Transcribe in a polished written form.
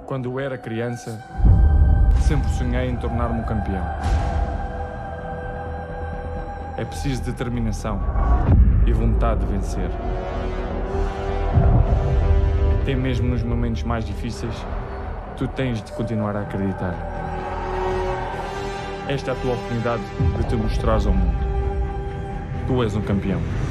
Quando eu era criança, sempre sonhei em tornar-me um campeão. É preciso determinação e vontade de vencer. Até mesmo nos momentos mais difíceis, tu tens de continuar a acreditar. Esta é a tua oportunidade de te mostrares ao mundo. Tu és um campeão.